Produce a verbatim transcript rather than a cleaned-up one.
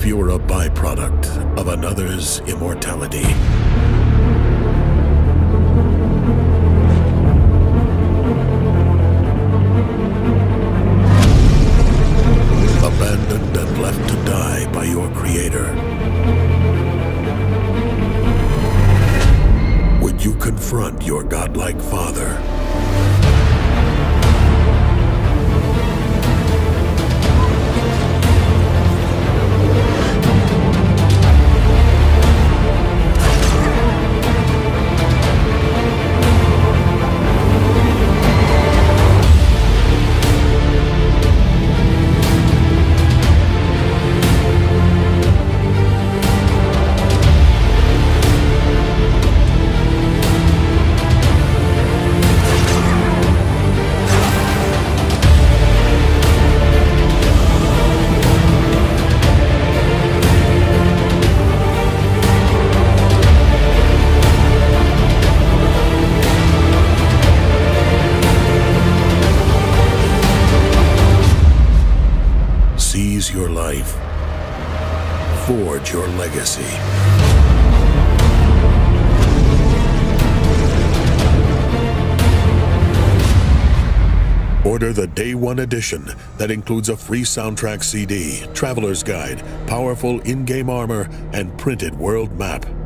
if you were a byproduct of another's immortality? Abandoned and left to die by your creator. Would you confront your godlike father? Seize your life. Forge your legacy. Order the Day One edition that includes a free soundtrack C D, traveler's guide, powerful in-game armor, and printed world map.